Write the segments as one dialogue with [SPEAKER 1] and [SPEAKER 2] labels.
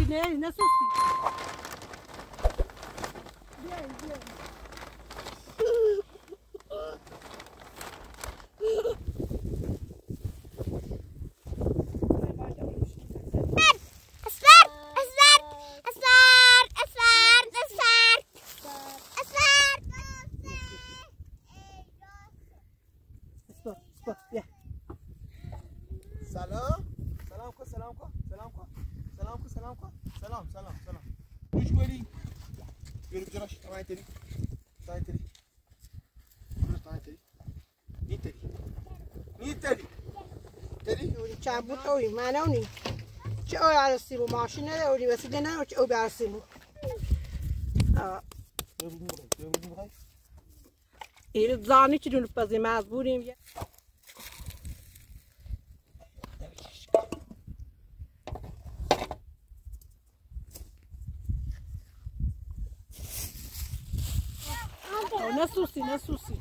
[SPEAKER 1] بشینه نسوسی بیاین بیاین
[SPEAKER 2] سلام گوش کنی برو بجراش تمام تری برو تمام تری تری
[SPEAKER 1] چند بود اوی منونی چه اوی عرصیمو ماشین نداری وسیله نه چه اوی عرصیمو ایرد زانی که دونو پزی مزبوریم نسوسی نسوسی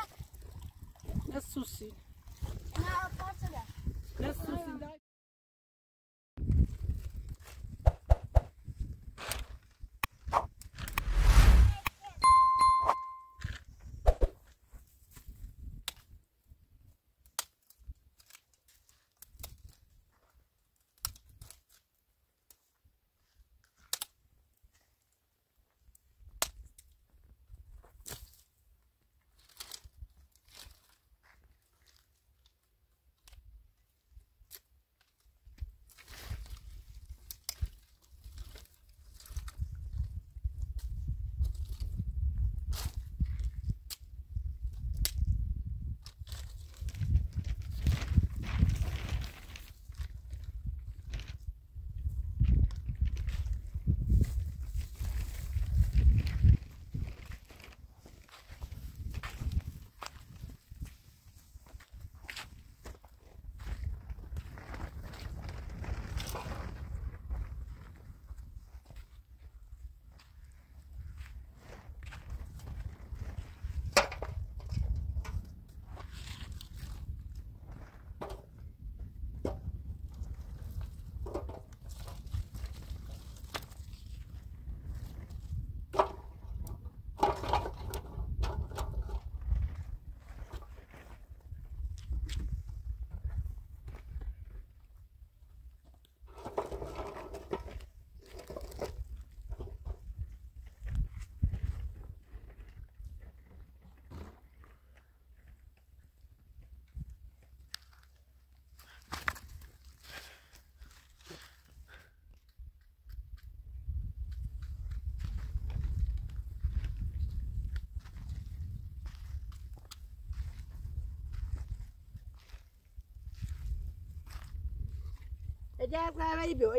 [SPEAKER 1] اجاز غابری بیو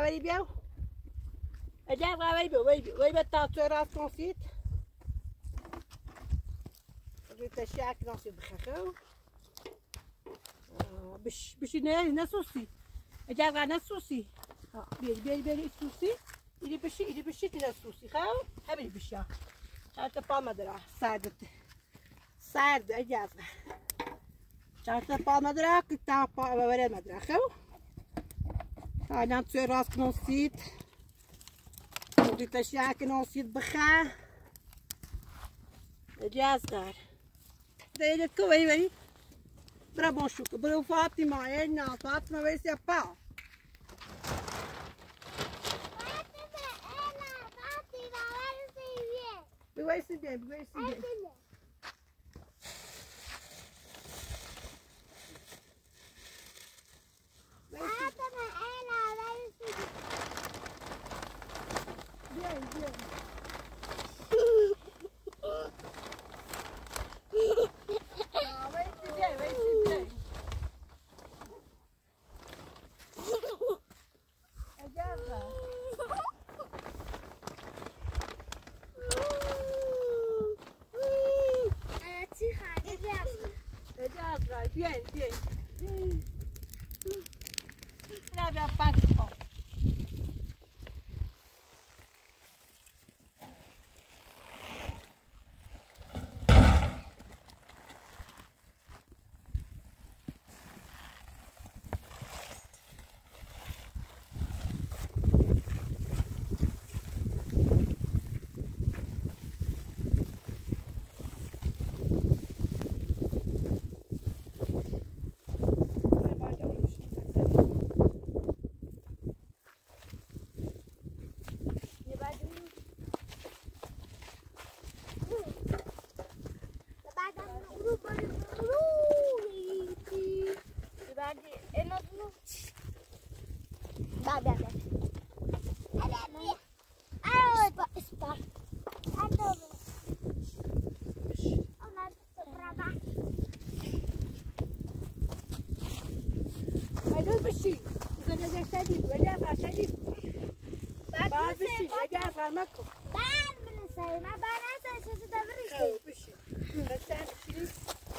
[SPEAKER 1] وی به تاتو راست کنسید روی تشیاک ناسید بخخو بشینه نسوسی اجاز غا نسوسی بیاری سوسی ایری بشی نسوسی خو همین بشیا چارت پا مدرا سرد اجاز چارت پا مدرا کتا پا ببرد مدرا خو الان توی راست کنسید روی تشیاک ناسید بخه اجاز دار دیدت که وی برا باشوک برو فاطمه اینا فاطمه ویسی پا بویسی بیم هيدوس بشي إذا شديد وجافة شديد بعد بشي وجافة مكو
[SPEAKER 3] بعد من الساي ما بعد شو تدبري
[SPEAKER 1] بشي بس بشي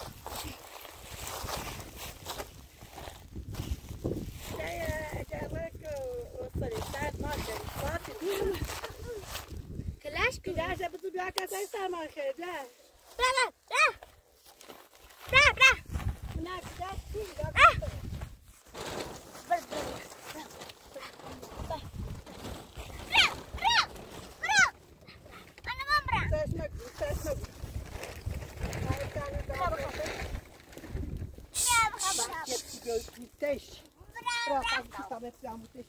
[SPEAKER 3] كلاش
[SPEAKER 1] كلاش بدو بياك أساسا ما خير لا
[SPEAKER 3] برا برا برا
[SPEAKER 1] هناك كلاش فيه تيش راح أصبح تعمل تيش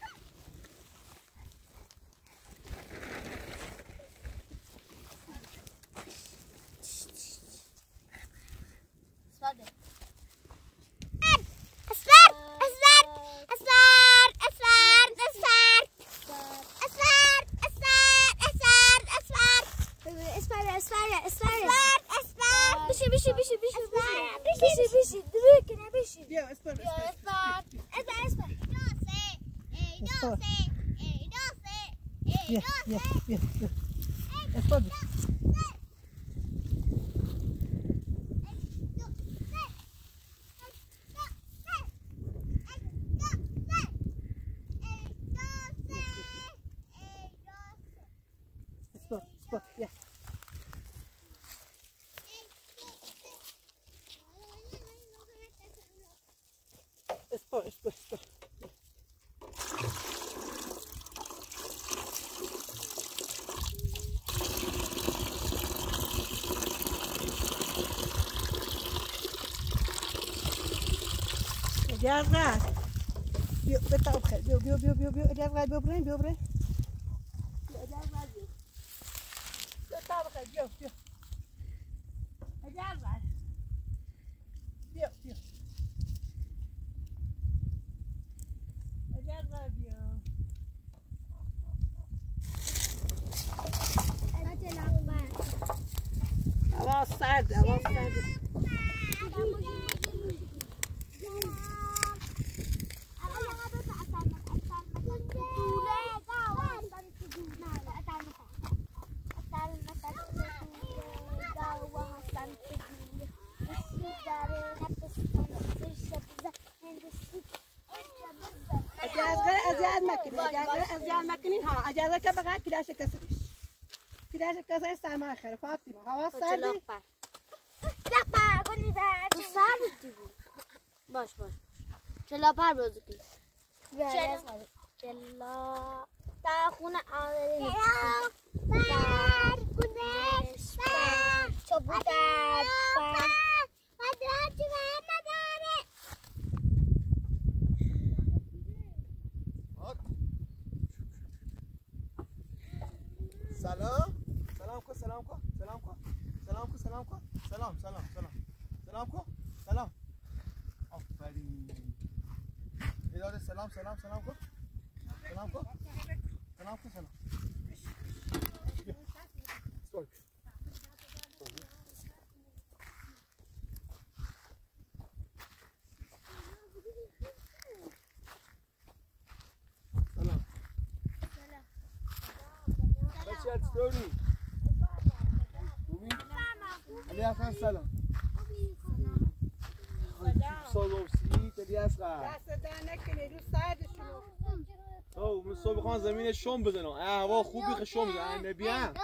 [SPEAKER 1] جارات بيو بتاع بخير بيو جارات بيو برين جارات بيو بتاع بخير بيو جارات بيو جارات بيو خلاص سعد خلاص سعد أزيان مكنين ها أجازة كبغا كلاش كسرش كلاش كسر سامع خير فاطمة هوا صار
[SPEAKER 3] لا با كوني بعد صار باش چلا پر بازوکی چلا تا خونه آوری پر گونش پر چوبوتر پر مدرج مداره
[SPEAKER 2] سلام سلام کو سلام کو سلام کو سلام کو سلام کو سلام سلام سلام سلام کو سلام آفرین اداره سلام سلام سلام کو سلام کو سلام کو سلام استوک سلام بچه چطوری؟ خوبی؟ علی اصغر سلام سالوسی علی اصغر
[SPEAKER 1] دست در نکنی رو سردشونو
[SPEAKER 2] او من صبح خواهم زمین شم بزنم هوا خوبی شم بزنم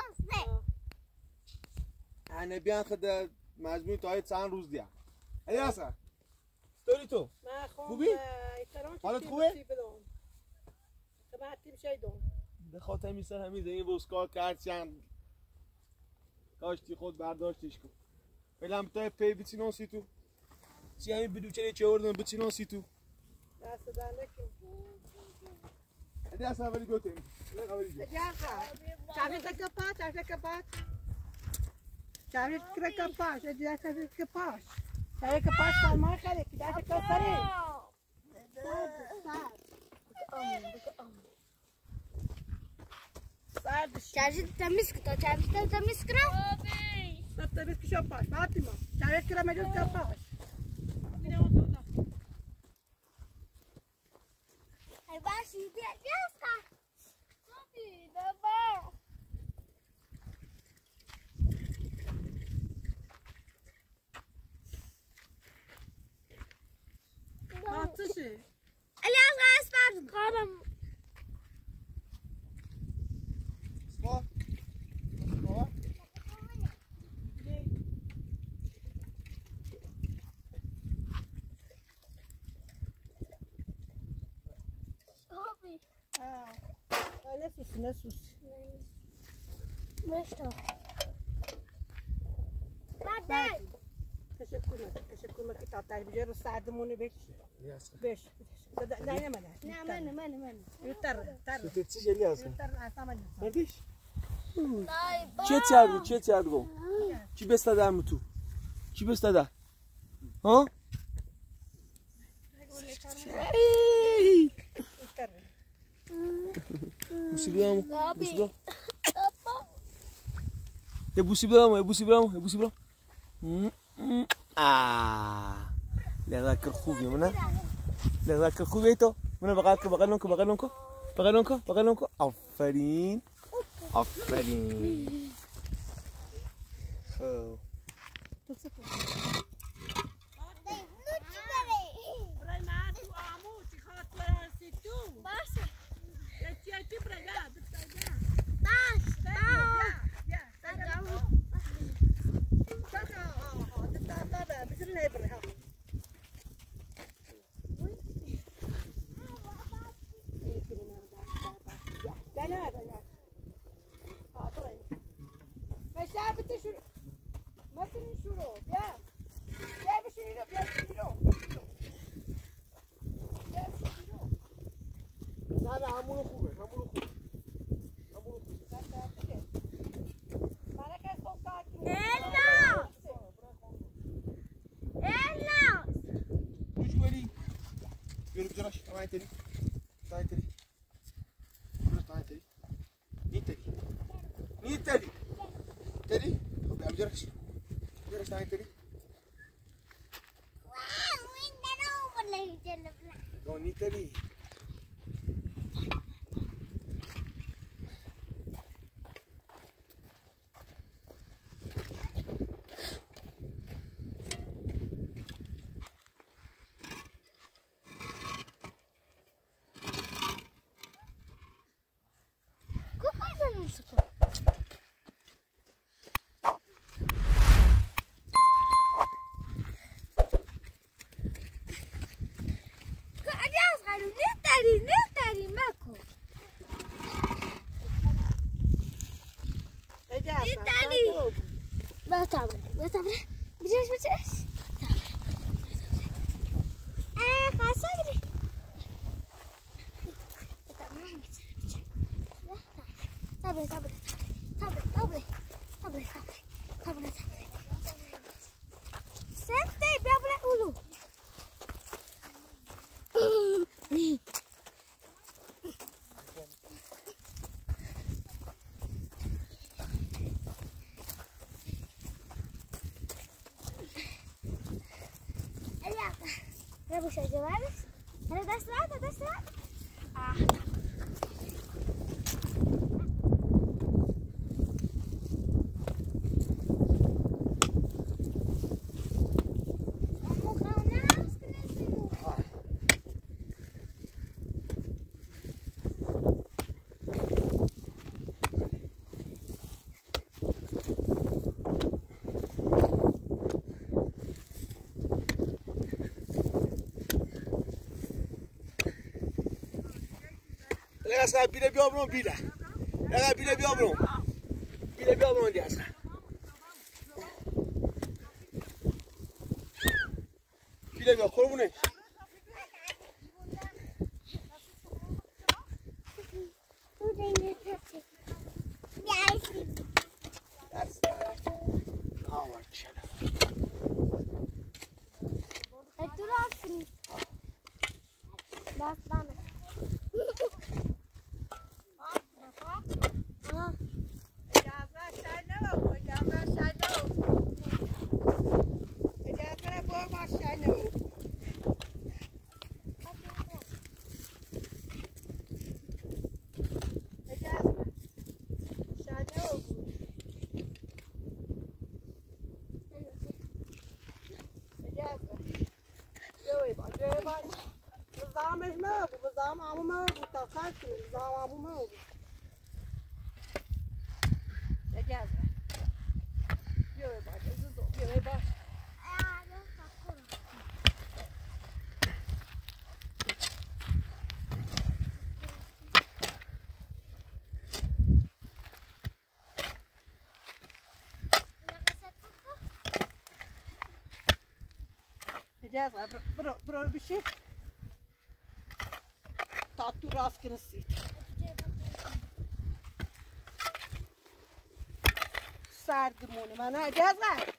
[SPEAKER 2] انه بیان خد مجموعی تا چند روز دیا علی اصغر چطوری تو؟ خوبی؟ حالت خوبه؟
[SPEAKER 1] خبرتیم شیدون
[SPEAKER 2] به خاطر میسر همین زمین بوسکار کرد چند کاشتی خود برداشتش کن بلم تا پی بچینان سی تو چی همین بدو چلی چه وردن بچینان سی تو
[SPEAKER 1] دست در نکن
[SPEAKER 2] علی اصغر ولی گوته
[SPEAKER 1] تعرف كباش تعرف كباش تعرف كباش تعرف كباش تعرف كباش ما خليك تعرف كباش
[SPEAKER 3] Çarşı temiz kıta, çarşı temiz kıra.
[SPEAKER 1] تمیز که شب باش فاطمه شاید که مجلس شب باش
[SPEAKER 3] Ay ben şimdi yapacağız ka. Tabii baba.
[SPEAKER 1] Atışı.
[SPEAKER 3] Alias gaz verdim. Karam.
[SPEAKER 2] Spor. Spor.
[SPEAKER 3] Tabii.
[SPEAKER 1] Ne sus ne sus.
[SPEAKER 3] Meşto. Hadi.
[SPEAKER 1] Teşekkürler ki tatlı bir yere saadımını beş. Ne mana?
[SPEAKER 3] Ne.
[SPEAKER 1] Yutar.
[SPEAKER 2] Sütçü geliyor aslında.
[SPEAKER 1] Yutar asaman.
[SPEAKER 2] Kardeş.
[SPEAKER 4] Ce ți adgo? Ce besta da mu tu? Ce besta da? Ha? Busibramo. Busibramo. É busibramo, é busibramo, é busibramo. Ah. Lera kerkhubi mana? Lera kerkhubi to. Mana bakalonko. Aferin. Aferin. Oh.
[SPEAKER 3] Beceres. Kasagri. Sabre. Sente, bebra ulu. Ya bu şey cevabı. Hadi destek. Ah.
[SPEAKER 4] Essa bile bir abron bile. Ela bile bir abron. Bile bir abron diyorsa. Bile bir kolu bu ne?
[SPEAKER 3] Bak bana.
[SPEAKER 1] بزامش ما بود بزام عمو ما بود تا خاک بزام عمو ما بود اجازه بیا باش بیا باش اجازه برو بشی تا تو راست کنسید سردمونه من اجازه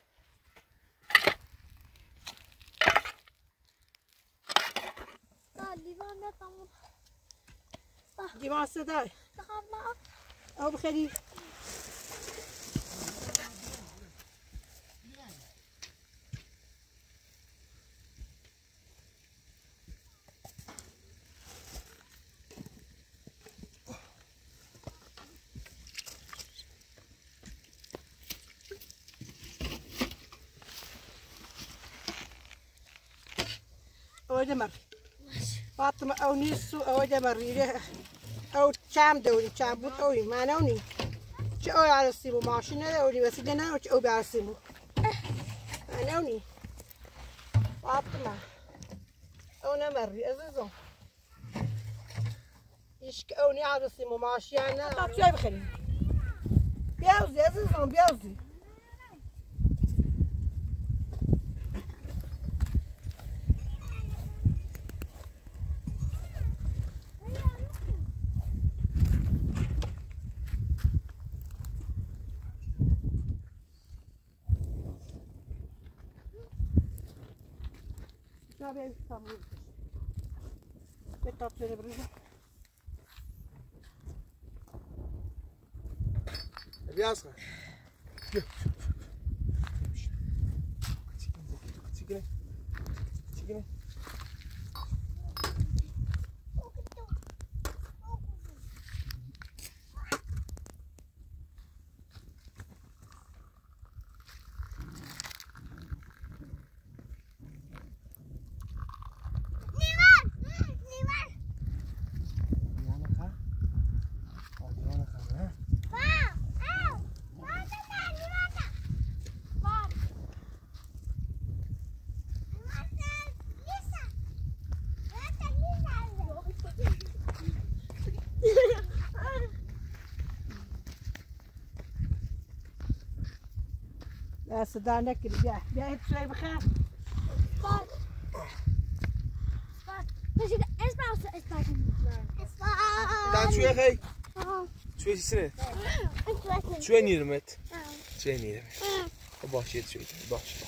[SPEAKER 3] لیوان نتامون
[SPEAKER 1] دیوان صدای
[SPEAKER 3] تخاف
[SPEAKER 1] او بخیری اوجه مر فاطمه او نیسو اوجه مر او چم دوری چم بود اوی من اونی چه او عرسیمو ماشینه دوری وسیله نه چه او بعرسیمو من اونی فاطمه او نمری عزیزم ایشک اونی عرسیمو ماشینه نه تا چی بخری بیاوزی عزیزم بیاوزی Ya ben İstanbul'da. Betap söyle buraya.
[SPEAKER 2] Biraz kal. Gel. Çekil. Çekil.
[SPEAKER 1] Ya صدا نکردی بیا هیچ چیزی بخیر
[SPEAKER 2] Dan şuraya kay. Şuraya sesine. Şuraya nirmet. Şuraya nirmet. O bahçeye şöyle. Bahçe.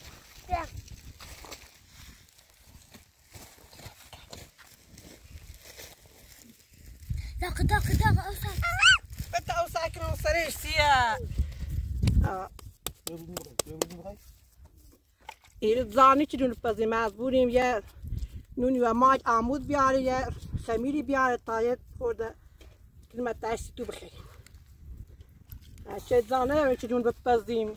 [SPEAKER 3] دق أوسع
[SPEAKER 1] انت او ساكن وصريش سيا ایرد زانی که دون پزی مجبوریم یه نونی و ماج عمود بیاره یه خمیری بیاره تا یه خورده کلمت دشتی تو بخیریم چه زانه داریم که دون بپزیم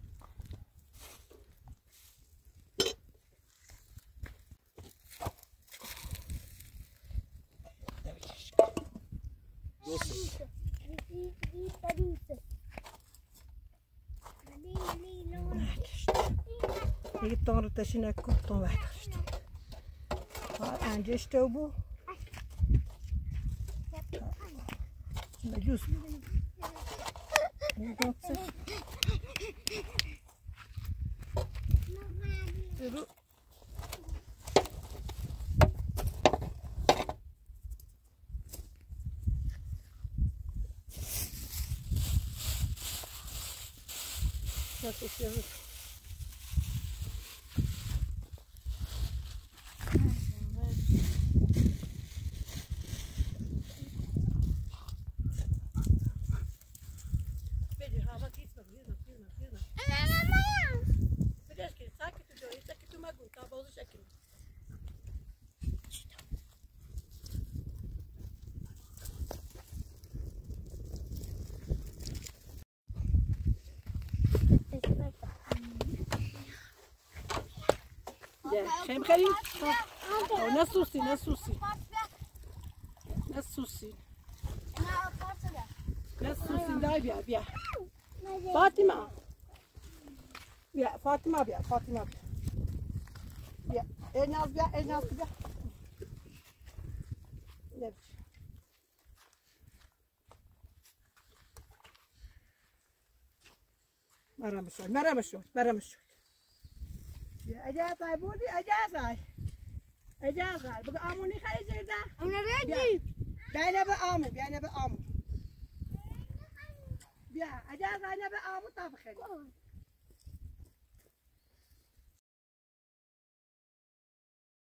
[SPEAKER 1] دیگه تان رو تشی نکن تان برداشت انجش تو بو مجوز برو خیلی نسوسي نسوسي نسوسي نسوسي داي بيا بيا فاطمة بيا فاطمة بيا فاطمة بيا بيا الناس بيا الناس بيا نمشي مرة شوي مرة شوي مرة شوي يا أجازة بودي أجازة أجازة بقى آموني خلي زيدا
[SPEAKER 3] أنا ريدي
[SPEAKER 1] بينا بآمن بينا بآمن بيا أجازة أنا بآمن طابخني